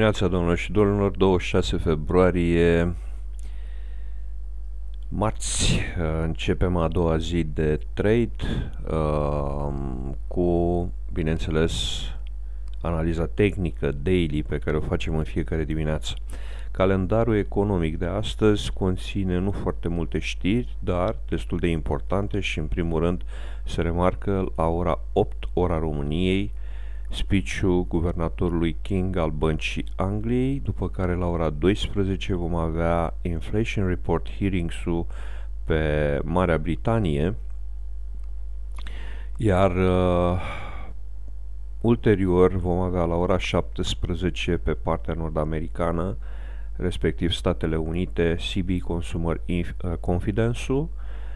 dimineața, domnilor și domnilor, 26 februarie, marți. Începem a doua zi de trade cu, bineînțeles, analiza tehnică daily pe care o facem în fiecare dimineață. Calendarul economic de astăzi conține nu foarte multe știri, dar destul de importante și, în primul rând, se remarcă la ora 8, ora României, speech-ul guvernatorului King al Băncii Angliei, după care la ora 12 vom avea Inflation Report Hearings-ul pe Marea Britanie, iar ulterior vom avea la ora 17 pe partea nord-americană, respectiv Statele Unite, CB Consumer Confidence-ul,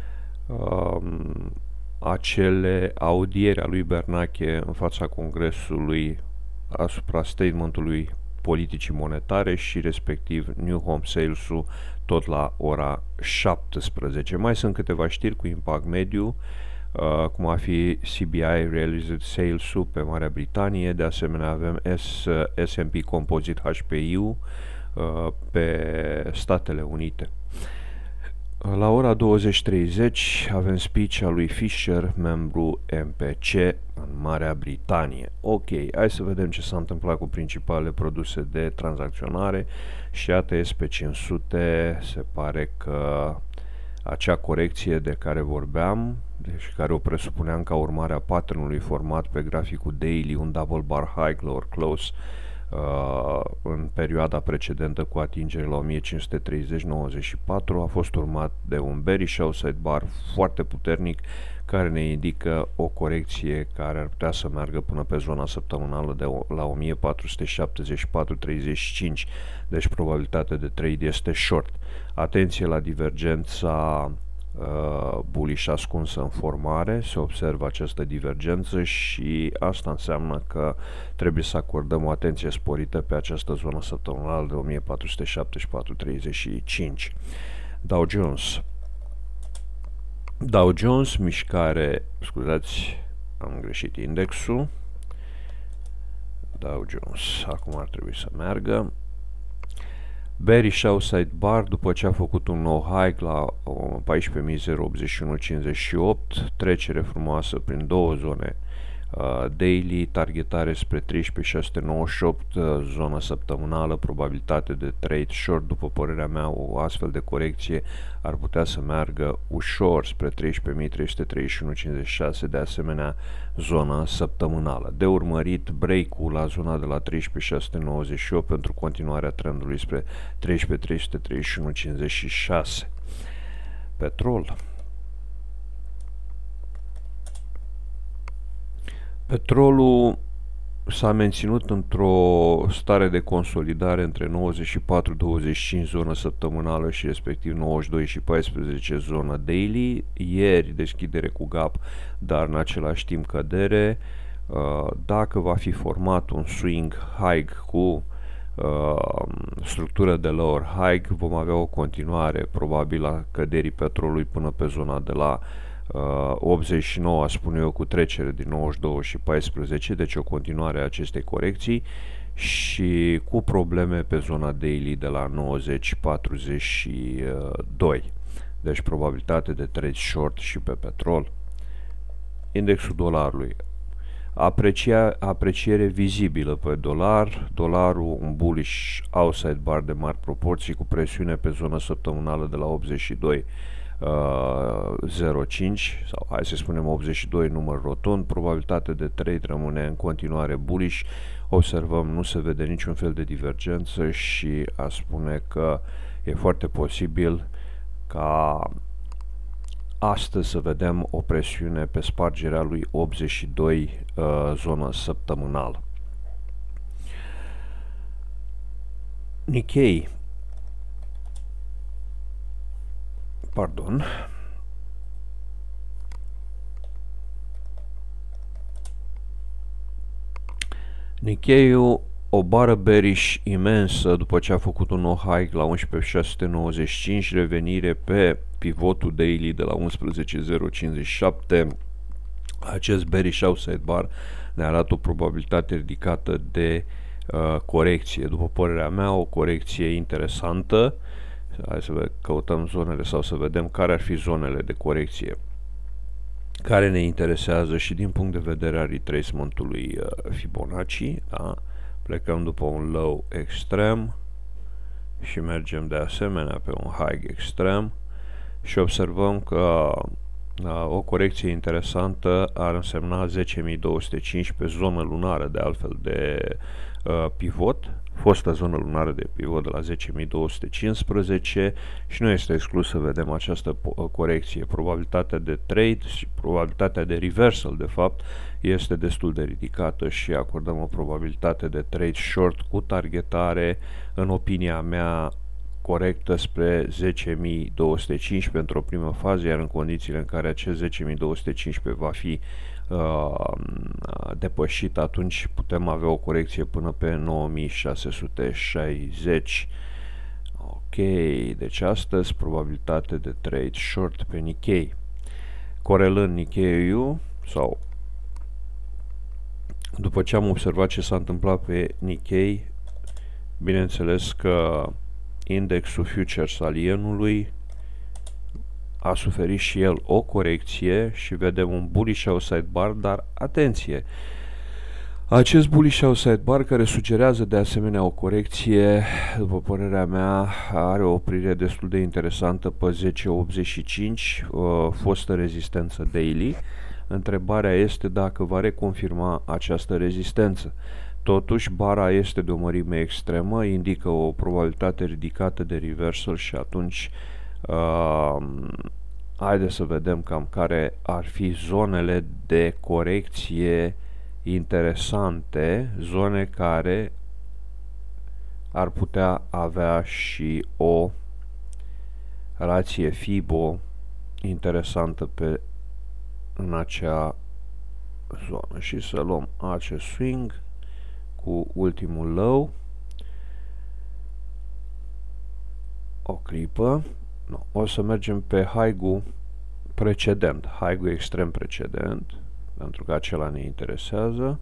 acele audieri a lui Bernanke în fața Congresului asupra statementului politicii monetare și respectiv New Home Sales-ul tot la ora 17. Mai sunt câteva știri cu impact mediu, cum ar fi CBI Realized Sales-ul pe Marea Britanie, de asemenea avem S&P Composite HPI-ul pe Statele Unite. La ora 20:30 avem speech al lui Fisher, membru MPC în Marea Britanie. Ok, hai să vedem ce s-a întâmplat cu principalele produse de tranzacționare și iată SP500, se pare că acea corecție de care vorbeam, deci care o presupuneam ca urmare a patternului format pe graficul daily, un double bar high lower close, în perioada precedentă cu atingere la 1530,94, a fost urmat de un bearish outside bar foarte puternic care ne indică o corecție care ar putea să meargă până pe zona săptămânală de la 1474,35, deci probabilitatea de trade este short. Atenție la divergența bullish ascunsă în formare, se observă această divergență și asta înseamnă că trebuie să acordăm o atenție sporită pe această zonă săptămânală de 1474,35. Dow Jones, mișcare, scuzați, am greșit indexul. Dow Jones, acum ar trebui să meargă. Bearish outside bar după ce a făcut un nou high la 14.081,58, trecere frumoasă prin două zone daily, targetare spre 13.698, zonă săptămânală, probabilitate de trade short. După părerea mea, o astfel de corecție ar putea să meargă ușor spre 13.331,56, de asemenea zonă săptămânală. De urmărit break-ul la zona de la 13.698 pentru continuarea trendului spre 13.331,56. Petrol. Petrolul s-a menținut într-o stare de consolidare între 94-25 zonă săptămânală și respectiv 92 și 14 zonă daily. Ieri deschidere cu gap, dar în același timp cădere. Dacă va fi format un swing high cu structură de lower high, vom avea o continuare probabil a căderii petrolului până pe zona de la 89, spun eu, cu trecere din 92 și 14, deci o continuare a acestei corecții și cu probleme pe zona daily de la 90-42, deci probabilitate de trade short și pe petrol. Indexul dolarului, apreciere vizibilă pe dolar, dolarul un bullish outside bar de mari proporții cu presiune pe zona săptămânală de la 82 0,5 sau hai să spunem 82 număr rotund, probabilitatea de trade rămâne în continuare bullish. Observăm, nu se vede niciun fel de divergență și a spune că e foarte posibil ca astăzi să vedem o presiune pe spargerea lui 82 zonă săptămânală. Nikkei, pardon, Nikkei-ul, o bară bearish imensă după ce a făcut un nou high la 11.695, revenire pe pivotul daily de la 11.057. Acest bearish outside bar ne arată o probabilitate ridicată de corecție. După părerea mea, o corecție interesantă. Hai să căutăm zonele sau să vedem care ar fi zonele de corecție care ne interesează și din punct de vedere al retracement-ului Fibonacci. Da? Plecăm după un low extrem și mergem de asemenea pe un high extrem și observăm că o corecție interesantă ar însemna 10.215 zonă lunară de altfel de pivot, fostă zonă lunară de pivot de la 10.215 și nu este exclus să vedem această corecție. Probabilitatea de trade și probabilitatea de reversal de fapt este destul de ridicată și acordăm o probabilitate de trade short cu targetare, în opinia mea, corectă spre 10.215 pentru o primă fază, iar în condițiile în care acest 10.215 va fi depășit, atunci putem avea o corecție până pe 9.660. Ok, deci astăzi probabilitate de trade short pe Nikkei. Corelând Nikkei-ul sau după ce am observat ce s-a întâmplat pe Nikkei, bineînțeles că indexul futures al yenului a suferit și el o corecție și vedem un bullish outside bar, dar atenție! Acest bullish outside bar, care sugerează de asemenea o corecție, după părerea mea, are o oprire destul de interesantă pe 10.85, fostă rezistență daily. Întrebarea este dacă va reconfirma această rezistență. Totuși, bara este de o mărime extremă, indică o probabilitate ridicată de reversal și atunci haideți să vedem cam care ar fi zonele de corecție interesante, zone care ar putea avea și o rație Fibo interesantă în acea zonă. Și să luăm acest swing cu ultimul low. O clipă. No. O să mergem pe high-ul precedent, high-ul extrem precedent, pentru că acela ne interesează.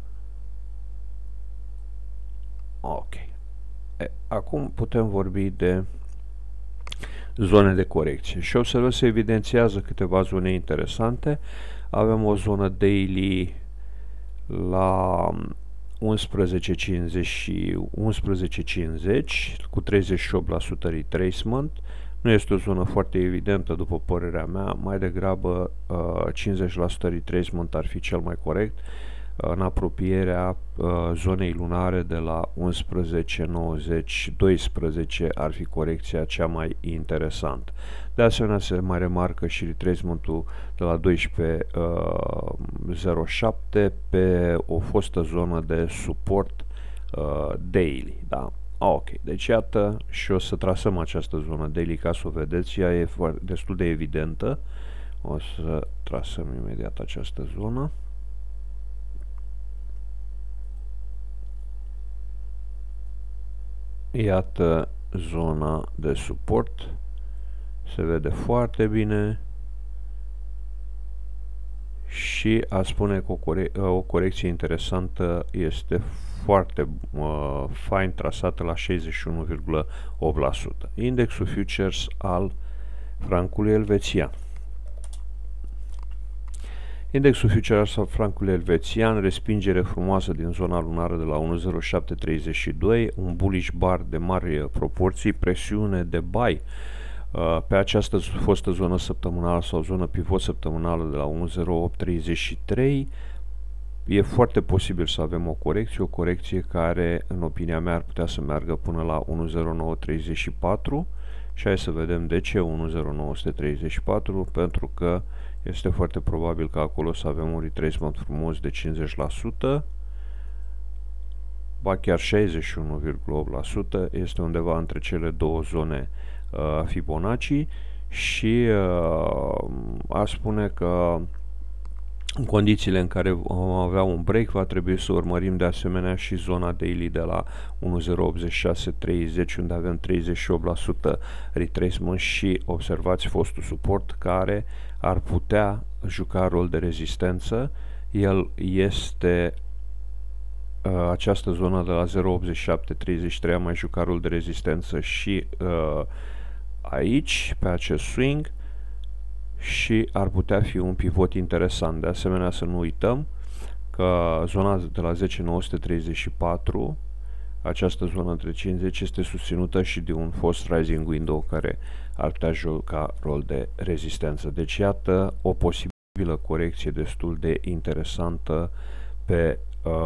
Ok. Acum putem vorbi de zone de corecție și observăm se evidențiază câteva zone interesante. Avem o zonă daily la 11.50 și 11.50 cu 38% retracement. Nu este o zonă foarte evidentă după părerea mea, mai degrabă 50% retracement ar fi cel mai corect în apropierea zonei lunare de la 11.90-12 ar fi corecția cea mai interesantă. De asemenea se mai remarcă și retracementul de la 12.07 pe o fostă zonă de suport daily. Da? Ok, deci iată și o să trasăm această zonă daily ca să o vedeți, ea e destul de evidentă. O să trasăm imediat această zonă. Iată zona de suport, se vede foarte bine și a spune că o corecție interesantă este foarte fain trasată la 61,8%. Indexul futures al francului elvețian. Indexul futures al francului elvețian, respingere frumoasă din zona lunară de la 1.0732, un bullish bar de mari proporții, presiune de buy pe această fostă zonă săptămânală sau zonă pivot săptămânală de la 1.0833. E foarte posibil să avem o corecție care, în opinia mea, ar putea să meargă până la 1.0934 și hai să vedem de ce 1.0934, pentru că este foarte probabil că acolo să avem un retracement frumos de 50%, ba chiar 61,8%, este undeva între cele două zone Fibonacci și aș spune că în condițiile în care vom avea un break, va trebui să urmărim de asemenea și zona daily de la 1.08630, unde avem 38% retracement și observați fostul suport care ar putea juca rol de rezistență. El este această zonă de la 0,8733 am mai jucat rol de rezistență și aici, pe acest swing, și ar putea fi un pivot interesant. De asemenea, să nu uităm că zona de la 10,934, această zonă între 50, este susținută și de un fost rising window care ar putea juca rol de rezistență. Deci iată o posibilă corecție destul de interesantă pe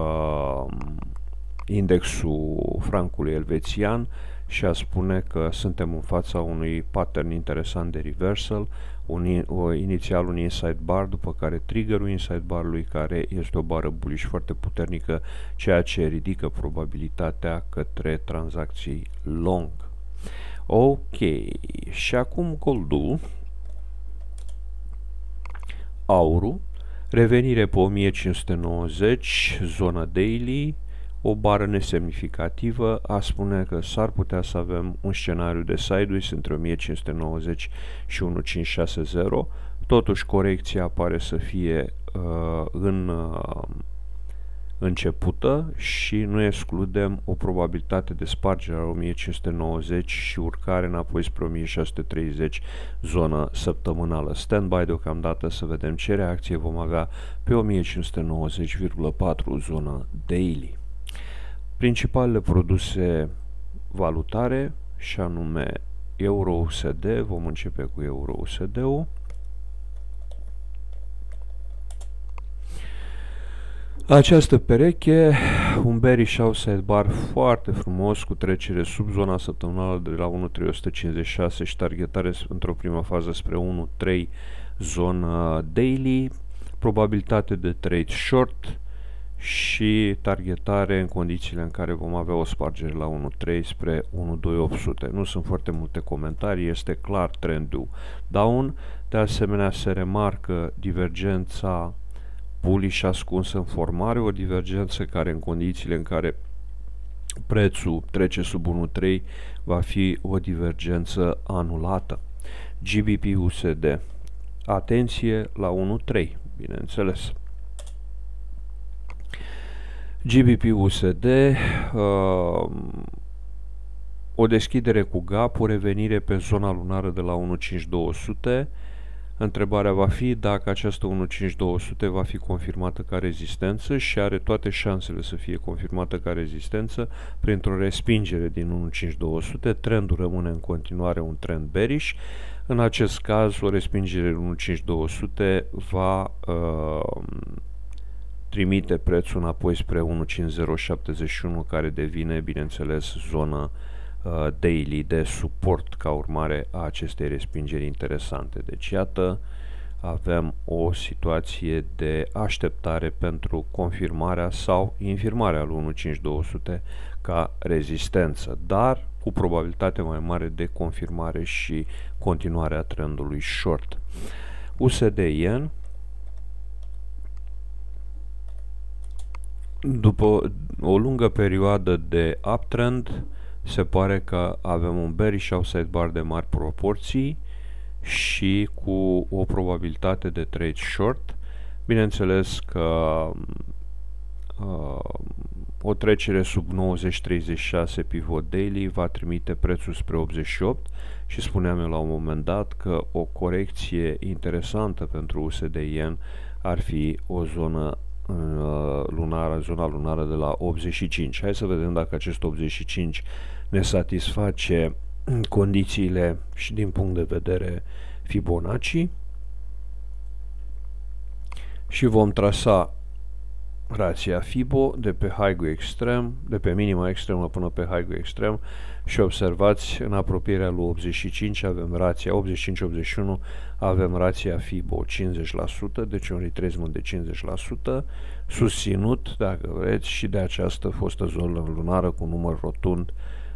indexul francului elvețian și a spune că suntem în fața unui pattern interesant de reversal, inițial un inside bar, după care triggerul inside barului, care este o bară bullish foarte puternică, ceea ce ridică probabilitatea către tranzacții long. Ok, și acum goldul, aurul, revenire pe 1590, zona daily, o bară nesemnificativă, a spune că s-ar putea să avem un scenariu de sideways între 1590 și 1560, totuși corecția pare să fie începută și nu excludem o probabilitate de spargere a 1590 și urcare înapoi spre 1630, zonă săptămânală. Stand-by deocamdată să vedem ce reacție vom avea pe 1590,4, zonă daily. Principalele produse valutare, și anume Euro-USD, vom începe cu Euro-USD-ul. Această pereche, un bearish outside bar foarte frumos, cu trecere sub zona săptămânală de la 1.356 și targetare într-o primă fază spre 1.3, zonă daily, probabilitate de trade short și targetare în condițiile în care vom avea o spargere la 1.3 spre 1.2800. Nu sunt foarte multe comentarii, este clar trendul down. De asemenea, se remarcă divergența bullish ascunsă în formare, o divergență care în condițiile în care prețul trece sub 1.3 va fi o divergență anulată. GBP-USD, atenție la 1.3, bineînțeles. GBP-USD, o deschidere cu gap, o revenire pe zona lunară de la 1.5200. Întrebarea va fi dacă această 1.5200 va fi confirmată ca rezistență și are toate șansele să fie confirmată ca rezistență printr-o respingere din 1.5200. Trendul rămâne în continuare un trend bearish. În acest caz, o respingere în 1.5200 va trimite prețul înapoi spre 1.5071, care devine, bineînțeles, zona daily de suport ca urmare a acestei respingeri interesante. Deci iată, avem o situație de așteptare pentru confirmarea sau infirmarea lui 1.5200 ca rezistență, dar cu probabilitate mai mare de confirmare și continuarea trendului short. USD-Yen, după o lungă perioadă de uptrend, se pare că avem un bearish outside bar de mari proporții și cu o probabilitate de trade short. Bineînțeles că o trecere sub 90.36 pivot daily va trimite prețul spre 88 și spuneam eu la un moment dat că o corecție interesantă pentru USD-Yen ar fi o zonă lunară, zona lunară de la 85. Hai să vedem dacă acest 85 ne satisface condițiile și din punct de vedere Fibonacci și vom trasa rația Fibo de pe high-ul extrem, de pe minima extremă până pe high-ul extrem și observați în apropierea lui 85 avem rația 85-81, avem rația Fibo 50%, deci un retracement de 50%, susținut, dacă vreți, și de această fostă zonă lunară cu număr rotund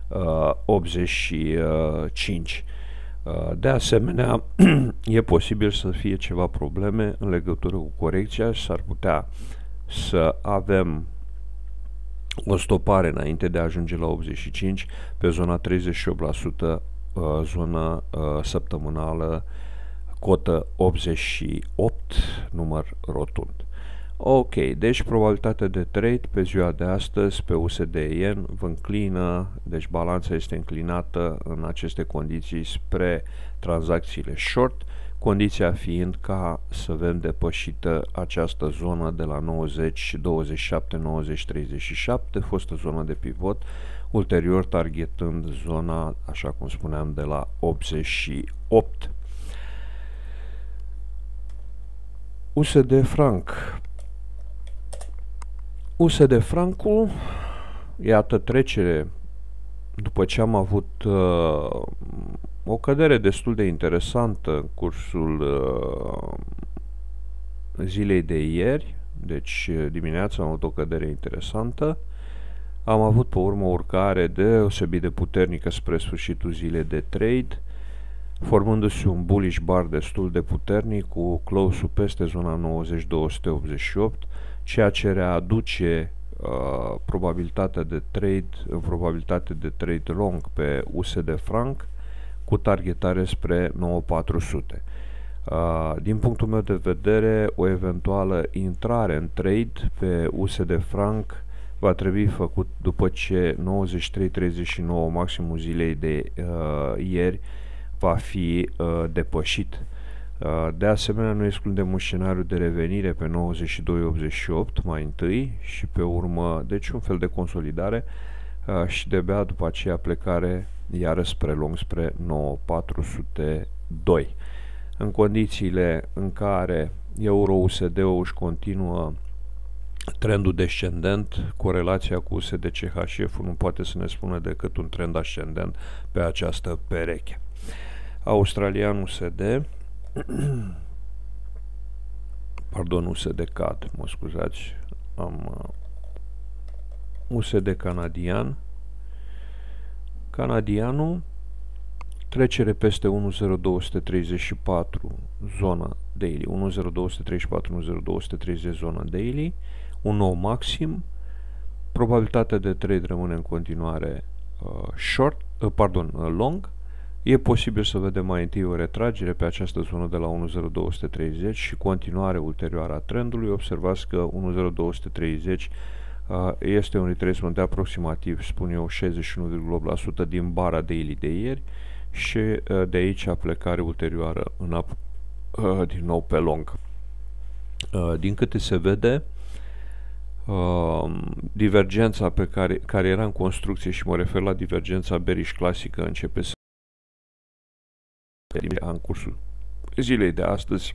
85. De asemenea, e posibil să fie ceva probleme în legătură cu corecția și s-ar putea să avem o stopare înainte de a ajunge la 85 pe zona 38%, zonă săptămânală, cotă 88, număr rotund. Ok, deci probabilitatea de trade pe ziua de astăzi pe USD-Yen vă înclină, deci balanța este înclinată în aceste condiții spre tranzacțiile short, condiția fiind ca să vedem depășită această zonă de la 90, 27, 90, 37, fostă zonă de pivot, ulterior targetând zona, așa cum spuneam, de la 88. USD franc. USD francul, iată trecere, după ce am avut o cădere destul de interesantă în cursul zilei de ieri, deci dimineața am avut o cădere interesantă, am avut pe urmă o urcare deosebit de puternică spre sfârșitul zilei de trade, formându-se un bullish bar destul de puternic cu close-ul peste zona 90-288, ceea ce readuce probabilitatea de trade long pe USD franc cu targetare spre 9400. Din punctul meu de vedere, o eventuală intrare în trade pe USD franc va trebui făcut după ce 93.39 maximul zilei de ieri va fi depășit. De asemenea, noi excludem un scenariu de revenire pe 92.88 mai întâi și pe urmă, deci un fel de consolidare și de-abia după aceea plecare iară spre long, spre 9402. În condițiile în care euro-USD-ul își continuă trendul descendent, corelația cu USD-CHF nu poate să ne spună decât un trend ascendent pe această pereche. Australian USD, pardon, USD CAD, mă scuzați, USD canadian, canadianul, trecere peste 10234 zona daily, 10234, 10230 zona daily, un nou maxim, probabilitatea de trade rămâne în continuare long. E posibil să vedem mai întâi o retragere pe această zonă de la 10230 și continuare ulterioară a trendului. Observați că 10230 este un retracement de aproximativ, spun eu, 61,8% din bara daily de ieri și de aici plecare ulterioară din nou pe long. Din câte se vede, divergența care era în construcție, și mă refer la divergența bearish clasică, începe să în cursul zilei de astăzi.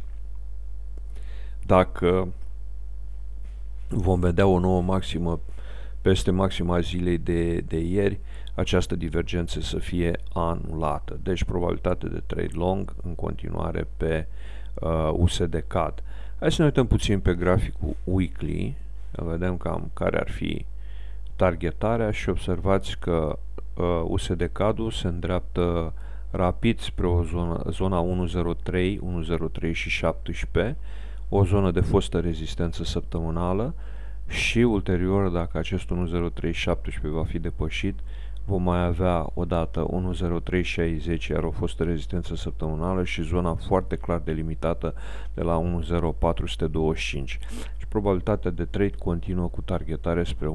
Dacă vom vedea o nouă maximă peste maxima zilei de ieri, această divergență să fie anulată. Deci probabilitate de trade long în continuare pe USD CAD. Hai să ne uităm puțin pe graficul weekly, vedem cam care ar fi targetarea și observați că USD CAD-ul se îndreaptă rapid spre o zona 103, 103 și 17, o zonă de fostă rezistență săptămânală și ulterior, dacă acest 10317 va fi depășit, vom mai avea odată 10360, iar o fostă rezistență săptămânală și zona foarte clar delimitată de la 10425. Și probabilitatea de trade continuă cu targetare spre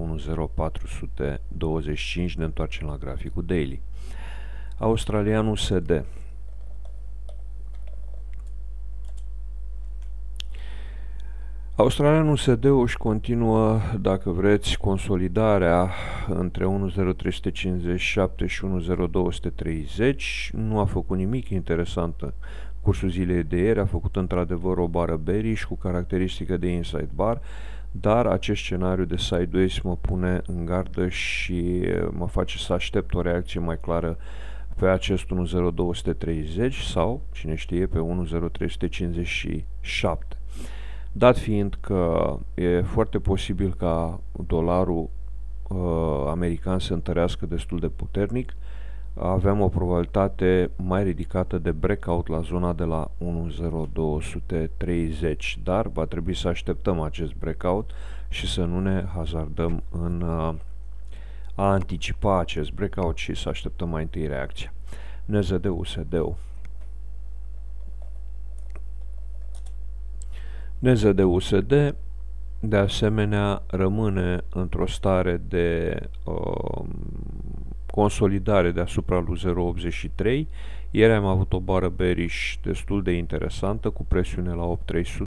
10425, ne întoarcem la graficul daily. Australian USD. Australian USD-ul își continuă, dacă vreți, consolidarea între 10357 și 10230. Nu a făcut nimic interesant în cursul zilei de ieri, a făcut într-adevăr o bară bearish cu caracteristică de inside bar, dar acest scenariu de sideways mă pune în gardă și mă face să aștept o reacție mai clară pe acest 10230 sau, cine știe, pe 10357. Dat fiind că e foarte posibil ca dolarul american să întărească destul de puternic, avem o probabilitate mai ridicată de breakout la zona de la 10230, dar va trebui să așteptăm acest breakout și să nu ne hazardăm în a anticipa acest breakout și să așteptăm mai întâi reacția. NZD-USD-ul. NZD-USD, De asemenea, rămâne într-o stare de consolidare deasupra lui 0,83. Ieri am avut o bară bearish destul de interesantă cu presiune la 8,300.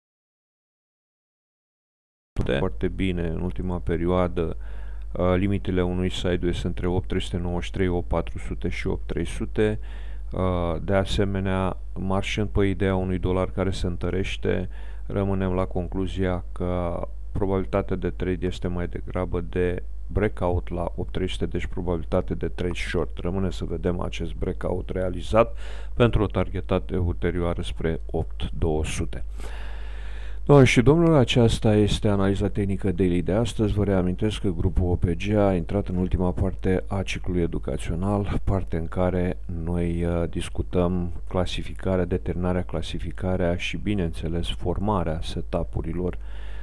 Foarte bine în ultima perioadă. Limitele unui sideways între 8,393, 8,400 și 8,300. De asemenea, marșând pe ideea unui dolar care se întărește, rămânem la concluzia că probabilitatea de trade este mai degrabă de breakout la 8,300, deci probabilitate de trade short. Rămâne să vedem acest breakout realizat pentru o targetate ulterioară spre 8,200. Doamne și domnilor, aceasta este analiza tehnică daily de astăzi. Vă reamintesc că grupul OPG a intrat în ultima parte a ciclului educațional, parte în care noi discutăm clasificarea, determinarea, clasificarea și, bineînțeles, formarea setup-urilor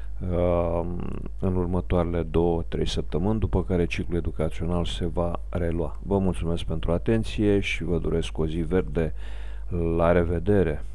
în următoarele 2-3 săptămâni, după care ciclul educațional se va relua. Vă mulțumesc pentru atenție și vă doresc o zi verde. La revedere!